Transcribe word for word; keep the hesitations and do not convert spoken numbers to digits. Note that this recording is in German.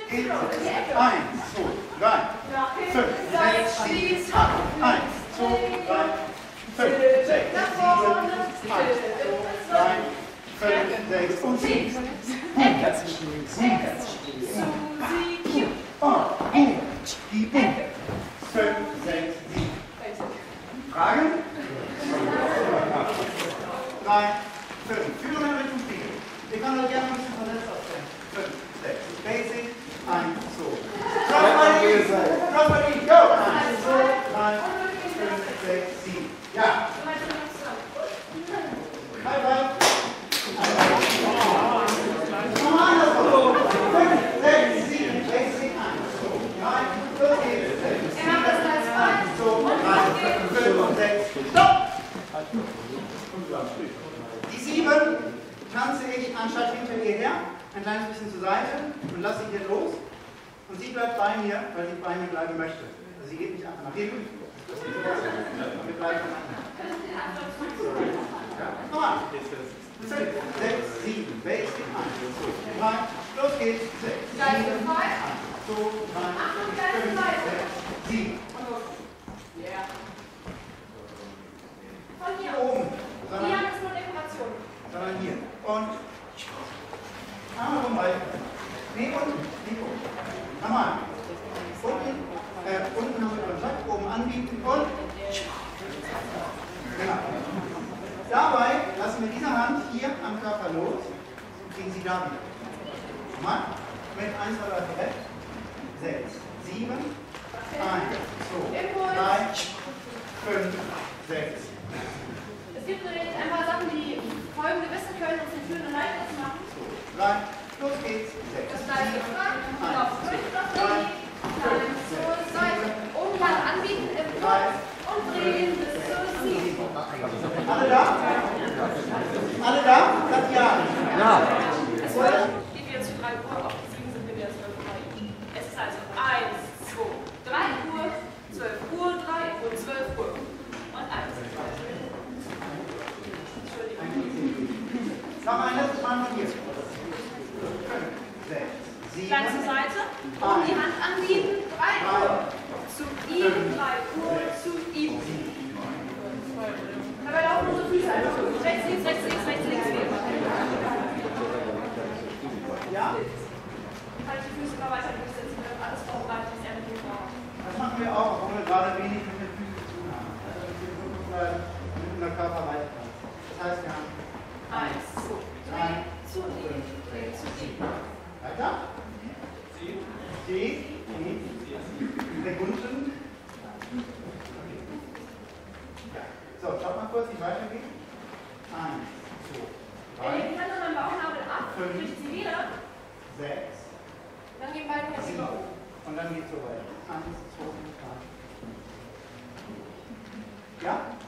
Eins, zwei, drei, fünf, sechs, sieben, acht. Eins, zwei, drei, fünf, sechs, sieben, acht. Eins, zwei, drei, fünf, sechs und sieben. Die Ecke. Fünf, sechs, sieben. Fragen? Drei, fünf. Führen in Richtung Spiegel. Ihr könnt euch gerne ein bisschen verletzt aufstellen. Fünf, sechs. Basic. Eins, zwei. Crossbody. Crossbody. Go. Eins, zwei, drei, fünf, sechs, sieben. Ja. Bye, bye. Nochmal andersrum. Fünf, sechs, sieben. Basic. Eins, zwei, drei. Los geht's. Sechs, sieben, acht, zwei, drei, fünf, sechs. Stopp. Die sieben tanze ich anstatt hinter ihr her, ein kleines bisschen zur Seite und lasse sie hier los. Und sie bleibt bei mir, weil sie bei mir bleiben möchte. Also sie geht nicht einfach nach hinten. Wir bleiben aneinander. Nochmal. fünf, sechs, sieben. Basic. eins, zwei, drei. Los geht's. sechs, sieben, acht, zwei, drei, fünf, sechs, sieben. Von hier oben. Sondern, hier ist nur Dekoration. Sondern hier. Und Arme rum weiter. Nee, unten. Nee, unten. Nochmal. Unten, äh, unten haben wir Kontakt, oben anbieten und genau. Dabei lassen wir diese Hand hier am Körper los und kriegen sie da wieder. Nochmal. Mit eins, zwei, drei, vier, sechs, sieben, eins, zwei, drei, fünf, sechs. Es gibt übrigens ein paar Sachen, die folgende wissen können und sind führende Leiter zu machen. drei, los geht's. sechs, das gleiche Frage, auf fünf noch drehen, klein, zwei, Seite, Umland anbieten im Kopf und drehen bis zu sieben. Alle da? Alle da? Sagt ja. Ja. Es wird, wie wir zu drei Uhr, auf die sieben sind wir wieder zwölf Uhr. Es ist also eins, zwei, drei Uhr, zwölf Uhr, drei und zwölf Uhr. Und eins. Noch ein letztes Mal von hier. sechs, sieben, Klein zur Seite, um die Hand anbieten, drei Uhr zu ihm, drei Uhr zu ihm. Dabei laufen unsere Füße einfach rechts, links, rechts, links, rechts, links gehen. Ja? Halt die Füße mal weiter durchsetzen, dann alles vorbereitet, was er mit dir vorhat. Das machen wir auch, obwohl wir gerade wenig mit den Füßen zu tun haben. Also wir versuchen mit unserer Körperweite. Das heißt, wir haben eins, zwei, drei, zu ihm, drei, zu ihm. weiter. Sie, Sie, der Gunsten. So, schaut mal kurz, wie weitergeht. Eins, zwei, Er drei, legt die Hand an den Bauchnabel ab, Fünf. bricht sie wieder, sechs, dann gehen beide Hände sieben. über oben. Und dann geht's so weiter. Eins, zwei, drei. Ja?